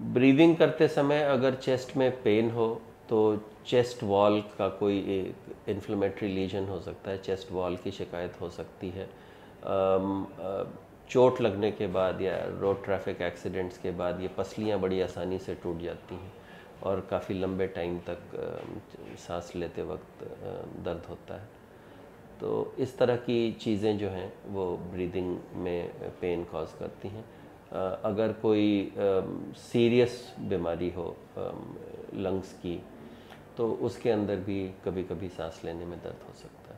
Breathing करते समय अगर चेस्ट में पेन हो तो चेस्ट वॉल का कोई एक इन्फ्लेमेटरी लीजन हो सकता है, चेस्ट वॉल की शिकायत हो सकती है। चोट लगने के बाद या रोड ट्रैफिक एक्सीडेंट्स के बाद ये पसलियाँ बड़ी आसानी से टूट जाती हैं और काफ़ी लंबे टाइम तक सांस लेते वक्त दर्द होता है। तो इस तरह की चीज़ें जो हैं वो ब्रीदिंग में पेन कॉज करती हैं। अगर कोई सीरियस बीमारी हो लंग्स की, तो उसके अंदर भी कभी कभी सांस लेने में दर्द हो सकता है।